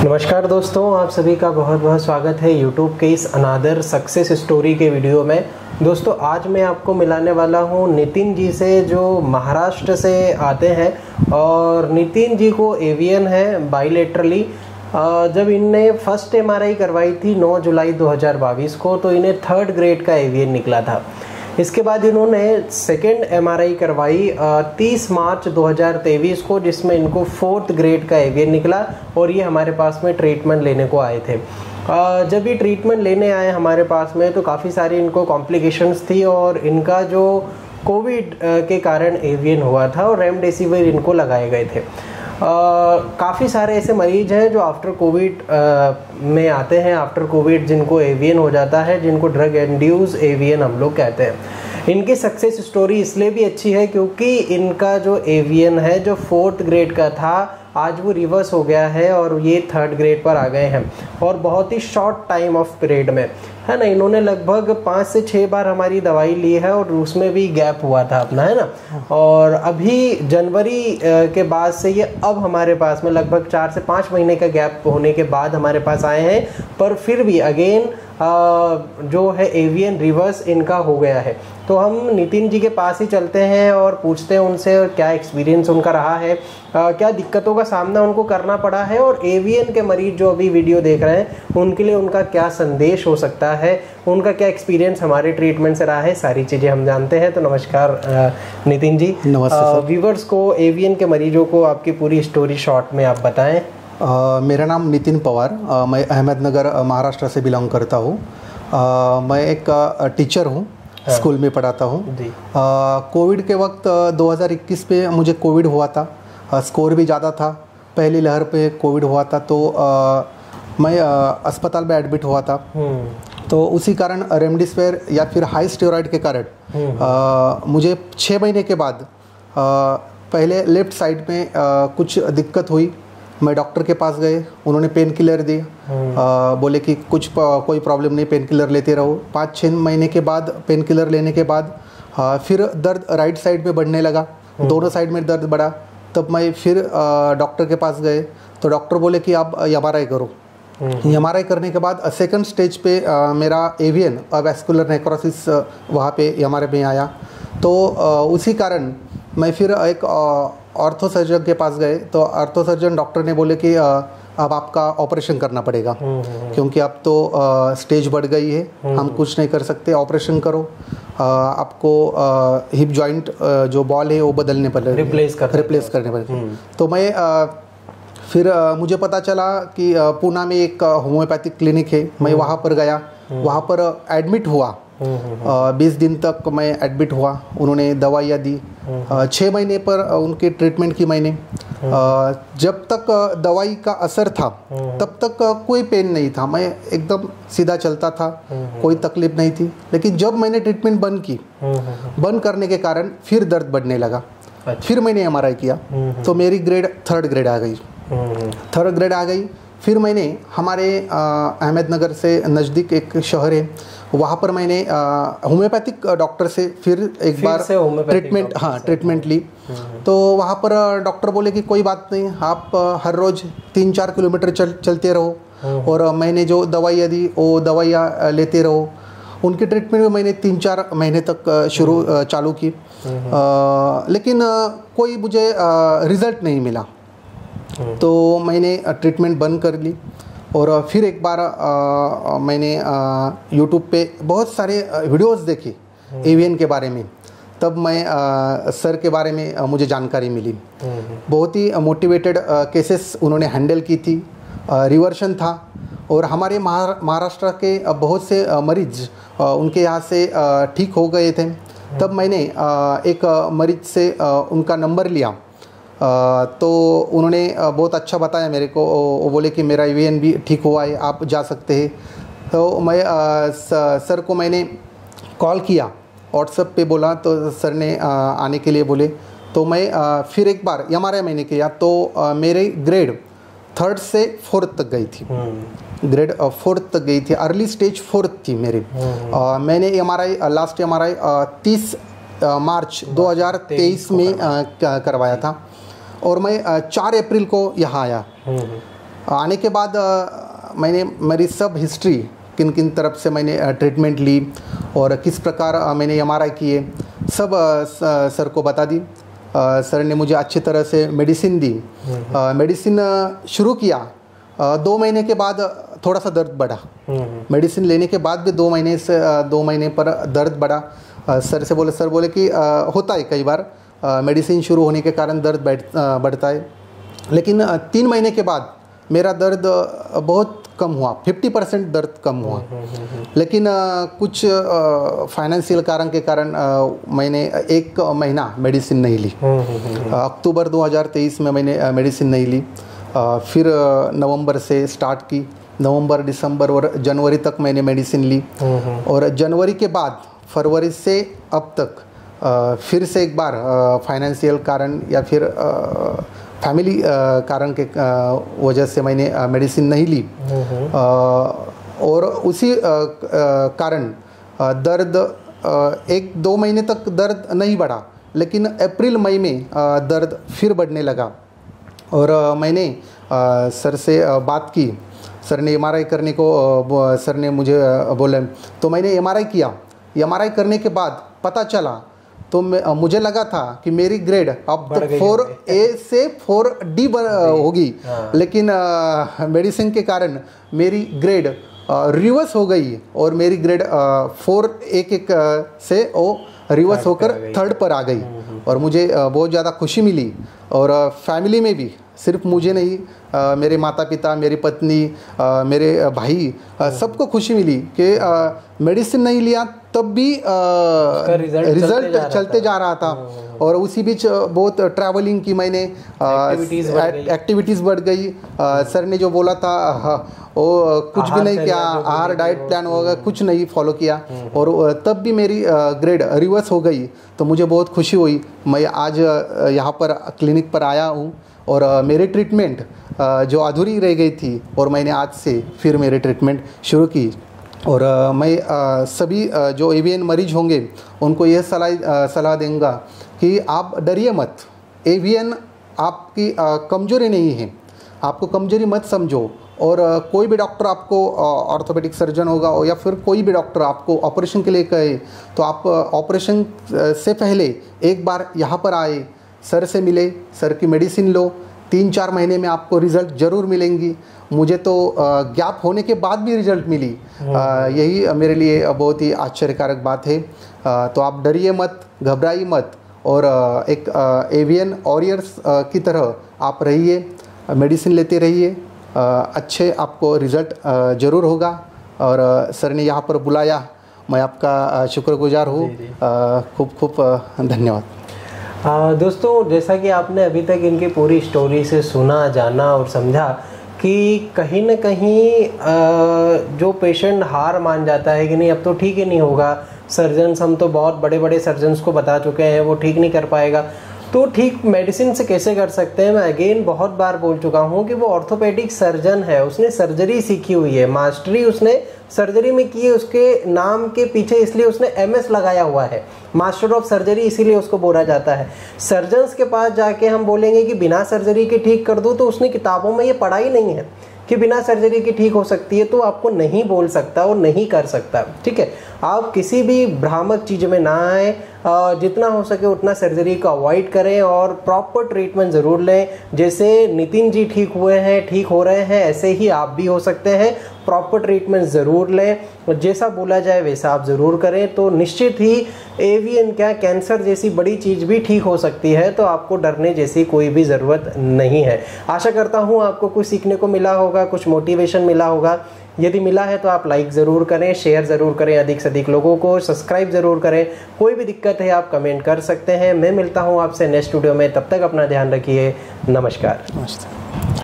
नमस्कार दोस्तों, आप सभी का बहुत बहुत स्वागत है YouTube के इस अनादर सक्सेस स्टोरी के वीडियो में। दोस्तों, आज मैं आपको मिलाने वाला हूं नितिन जी से, जो महाराष्ट्र से आते हैं। और नितिन जी को एवियन है बाइलेटरली। जब इनने फर्स्ट MRI करवाई थी 9 जुलाई 2022 को, तो इन्हें 3rd ग्रेड का एवियन निकला था। इसके बाद इन्होंने सेकेंड MRI करवाई 30 मार्च 2023 को, जिसमें इनको 4th ग्रेड का एवियन निकला। और ये हमारे पास में ट्रीटमेंट लेने को आए थे। जब ये ट्रीटमेंट लेने आए हमारे पास में, तो काफ़ी सारी इनको कॉम्प्लिकेशंस थी। और इनका जो कोविड के कारण एवियन हुआ था और रेमडेसिविर इनको लगाए गए थे। काफ़ी सारे ऐसे मरीज हैं जो आफ्टर कोविड में आते हैं, आफ्टर कोविड जिनको एवियन हो जाता है, जिनको ड्रग इंड्यूस एवियन हम लोग कहते हैं। इनकी सक्सेस स्टोरी इसलिए भी अच्छी है क्योंकि इनका जो एवियन है, जो 4th ग्रेड का था, आज वो रिवर्स हो गया है और ये 3rd ग्रेड पर आ गए हैं। और बहुत ही शॉर्ट टाइम ऑफ पीरियड में, है ना, इन्होंने लगभग 5 से 6 बार हमारी दवाई ली है और उसमें भी गैप हुआ था अपना, है ना। और अभी जनवरी के बाद से ये अब हमारे पास में लगभग 4 से 5 महीने का गैप होने के बाद हमारे पास आए हैं। पर फिर भी अगेन जो है एवियन रिवर्स इनका हो गया है। तो हम नितिन जी के पास ही चलते हैं और पूछते हैं उनसे क्या एक्सपीरियंस उनका रहा है, क्या दिक्कतों का सामना उनको करना पड़ा है, और एवियन के मरीज जो अभी वीडियो देख रहे हैं उनके लिए उनका क्या संदेश हो सकता है, उनका क्या एक्सपीरियंस हमारे ट्रीटमेंट से रहा है, सारी चीज़ें हम जानते हैं। तो नमस्कार नितिन जी। नमस्ते। व्यूवर्स को, एवियन के मरीजों को आपकी पूरी स्टोरी शॉर्ट में आप बताएं। मेरा नाम नितिन पवार, मैं अहमदनगर महाराष्ट्र से बिलोंग करता हूँ। मैं एक टीचर हूँ, स्कूल में पढ़ाता हूँ। कोविड के वक्त 2021 पे मुझे कोविड हुआ था। स्कोर भी ज़्यादा था, पहली लहर पे कोविड हुआ था, तो मैं अस्पताल में एडमिट हुआ था। तो उसी कारण रेमडेसिविर या फिर हाई स्टेरॉइड के कारण मुझे 6 महीने के बाद पहले लेफ़्ट साइड में कुछ दिक्कत हुई। मैं डॉक्टर के पास गए, उन्होंने पेन किलर दी, बोले कि कोई प्रॉब्लम नहीं, पेन किलर लेते रहो। 5-6 महीने के बाद पेन किलर लेने के बाद फिर दर्द राइट साइड में बढ़ने लगा, दोनों साइड में दर्द बढ़ा। तब मैं फिर डॉक्टर के पास गए, तो डॉक्टर बोले कि आप MRI करो। MRI करने के बाद सेकंड स्टेज पे मेरा एवियन वैस्कुलर नेक्रोसिस वहाँ पे MRI में आया। तो उसी कारण मैं फिर एक ऑर्थो सर्जन के पास गए, तो ऑर्थो सर्जन डॉक्टर ने बोले कि अब आपका ऑपरेशन करना पड़ेगा, क्योंकि अब तो स्टेज बढ़ गई है, हम कुछ नहीं कर सकते, ऑपरेशन करो। आपको हिप जॉइंट जो बॉल है वो बदलने पड़ेगा, रिप्लेस करने पड़ेगा। तो मैं फिर मुझे पता चला कि पुणे में एक होम्योपैथिक क्लिनिक है, मैं वहाँ पर गया, वहाँ पर एडमिट हुआ। 20 दिन तक मैं एडमिट हुआ, उन्होंने दवाइयाँ दी। 6 महीने पर उनकी ट्रीटमेंट की मैंने। जब तक दवाई का असर था तब तक कोई पेन नहीं था, मैं एकदम सीधा चलता था, कोई तकलीफ नहीं थी। लेकिन जब मैंने ट्रीटमेंट बंद की, बंद करने के कारण फिर दर्द बढ़ने लगा। फिर मैंने MRI किया, तो मेरी ग्रेड 3rd ग्रेड आ गई। 3rd ग्रेड आ गई। फिर मैंने हमारे अहमदनगर से नज़दीक एक शहर है, वहाँ पर मैंने होम्योपैथिक डॉक्टर से फिर एक बार ट्रीटमेंट ली। तो वहाँ पर डॉक्टर बोले कि कोई बात नहीं, आप हर रोज़ 3-4 किलोमीटर चलते रहो, और मैंने जो दवाइयाँ दी वो दवाइयाँ लेते रहो। उनकी ट्रीटमेंट में मैंने 3-4 महीने तक चालू की, लेकिन कोई मुझे रिज़ल्ट नहीं मिला। तो मैंने ट्रीटमेंट बंद कर ली। और फिर एक बार मैंने YouTube पे बहुत सारे वीडियोस देखे एवियन के बारे में। तब मैं सर के बारे में मुझे जानकारी मिली। बहुत ही मोटिवेटेड केसेस उन्होंने हैंडल की थी, रिवर्शन था। और हमारे महाराष्ट्र के बहुत से मरीज उनके यहाँ से ठीक हो गए थे। तब मैंने एक मरीज से उनका नंबर लिया, तो उन्होंने बहुत अच्छा बताया मेरे को। वो बोले कि मेरा एवियन भी ठीक हुआ है, आप जा सकते हैं। तो मैं सर को मैंने कॉल किया, व्हाट्सएप पे बोला, तो सर ने आने के लिए बोले। तो मैं फिर एक बार MRI मैंने किया, तो मेरे ग्रेड 3rd से 4th तक गई थी। ग्रेड 4th तक गई थी, अर्ली स्टेज 4th थी मेरी। मैंने लास्ट MRI 30 मार्च 2023 में करवाया था। और मैं 4 अप्रैल को यहाँ आया। आने के बाद मैंने मेरी सब हिस्ट्री, किन किन तरफ से मैंने ट्रीटमेंट ली और किस प्रकार मैंने MRI किए, सब सर को बता दी। सर ने मुझे अच्छी तरह से मेडिसिन दी। मेडिसिन शुरू किया, 2 महीने के बाद थोड़ा सा दर्द बढ़ा। मेडिसिन लेने के बाद भी 2 महीने पर दर्द बढ़ा। सर बोले कि होता है कई बार, मेडिसिन शुरू होने के कारण दर्द बढ़ता है। लेकिन 3 महीने के बाद मेरा दर्द बहुत कम हुआ, 50% दर्द कम हुआ। लेकिन कुछ फाइनेंशियल कारण के कारण मैंने 1 महीना मेडिसिन नहीं ली। अक्टूबर 2023 में मैंने मेडिसिन नहीं ली। फिर नवंबर से स्टार्ट की, नवंबर, दिसंबर और जनवरी तक मैंने मेडिसिन ली। और जनवरी के बाद फरवरी से अब तक फिर से एक बार फाइनेंशियल कारण या फिर फैमिली कारण के वजह से मैंने मेडिसिन नहीं ली। और उसी कारण दर्द 1-2 महीने तक दर्द नहीं बढ़ा, लेकिन अप्रैल मई में दर्द फिर बढ़ने लगा। और मैंने सर से बात की। सर ने MRI करने को सर ने मुझे बोला, तो मैंने MRI किया। MRI करने के बाद पता चला, तो मुझे लगा था कि मेरी ग्रेड अब तो 4A से 4D होगी। लेकिन मेडिसिन के कारण मेरी ग्रेड रिवर्स हो गई और मेरी ग्रेड 4A से वो रिवर्स होकर 3rd पर आ गई। और मुझे बहुत ज़्यादा खुशी मिली। और फैमिली में भी, सिर्फ मुझे नहीं, मेरे माता पिता, मेरी पत्नी, मेरे भाई, सबको खुशी मिली कि मेडिसिन नहीं लिया तब भी रिजल्ट चलते जा रहा था। और उसी बीच बहुत ट्रैवलिंग की मैंने, एक्टिविटीज़ बढ़ गई। सर ने जो बोला था वो कुछ भी नहीं किया, आहार डाइट प्लान वगैरह कुछ नहीं फॉलो किया, और तब भी मेरी ग्रेड रिवर्स हो गई। तो मुझे बहुत खुशी हुई। मैं आज यहाँ पर क्लिनिक पर आया हूँ और मेरी ट्रीटमेंट जो अधूरी रह गई थी, और मैंने आज से फिर मेरी ट्रीटमेंट शुरू की। और मैं सभी जो AVN मरीज होंगे उनको यह सलाह दूंगा कि आप डरिए मत। AVN आपकी कमज़ोरी नहीं है, आपको कमज़ोरी मत समझो। और कोई भी डॉक्टर आपको, ऑर्थोपेडिक सर्जन होगा या फिर कोई भी डॉक्टर आपको ऑपरेशन के लिए कहे, तो आप ऑपरेशन से पहले एक बार यहाँ पर आए, सर से मिले, सर की मेडिसिन लो। 3-4 महीने में आपको रिज़ल्ट ज़रूर मिलेंगी। मुझे तो गैप होने के बाद भी रिज़ल्ट मिली। यही मेरे लिए बहुत ही आश्चर्यकारक बात है। तो आप डरिए मत, घबराइए मत, और एक AVN वॉरियर्स की तरह आप रहिए, मेडिसिन लेते रहिए। अच्छे आपको रिज़ल्ट ज़रूर होगा। और सर ने यहाँ पर बुलाया, मैं आपका शुक्रगुजार हूँ। खूब खूब धन्यवाद। दोस्तों, जैसा कि आपने अभी तक इनकी पूरी स्टोरी से सुना, जाना और समझा कि कहीं न कहीं जो पेशेंट हार मान जाता है कि नहीं अब तो ठीक ही नहीं होगा, सर्जन्स, हम तो बहुत बड़े बड़े सर्जन्स को बता चुके हैं, वो ठीक नहीं कर पाएगा, तो ठीक मेडिसिन से कैसे कर सकते हैं। मैं अगेन बहुत बार बोल चुका हूँ कि वो ऑर्थोपेडिक सर्जन है, उसने सर्जरी सीखी हुई है, मास्टरी उसने सर्जरी में की है, उसके नाम के पीछे इसलिए उसने MS लगाया हुआ है, मास्टर ऑफ सर्जरी, इसीलिए उसको बोला जाता है। सर्जन्स के पास जाके हम बोलेंगे कि बिना सर्जरी के ठीक कर दो, तो उसने किताबों में ये पढ़ा ही नहीं है कि बिना सर्जरी की ठीक हो सकती है, तो आपको नहीं बोल सकता और नहीं कर सकता। ठीक है, आप किसी भी भ्रामक चीज़ में ना आए, जितना हो सके उतना सर्जरी को अवॉइड करें और प्रॉपर ट्रीटमेंट ज़रूर लें। जैसे नितिन जी ठीक हुए हैं, ठीक हो रहे हैं, ऐसे ही आप भी हो सकते हैं। प्रॉपर ट्रीटमेंट ज़रूर लें और जैसा बोला जाए वैसा आप ज़रूर करें, तो निश्चित ही AVN क्या, कैंसर जैसी बड़ी चीज़ भी ठीक हो सकती है। तो आपको डरने जैसी कोई भी ज़रूरत नहीं है। आशा करता हूँ आपको कुछ सीखने को मिला होगा, कुछ मोटिवेशन मिला होगा। यदि मिला है तो आप लाइक ज़रूर करें, शेयर ज़रूर करें अधिक से अधिक लोगों को, सब्सक्राइब ज़रूर करें। कोई भी दिक्कत है आप कमेंट कर सकते हैं। मैं मिलता हूँ आपसे नेक्स्ट वीडियो में, तब तक अपना ध्यान रखिए। नमस्कार।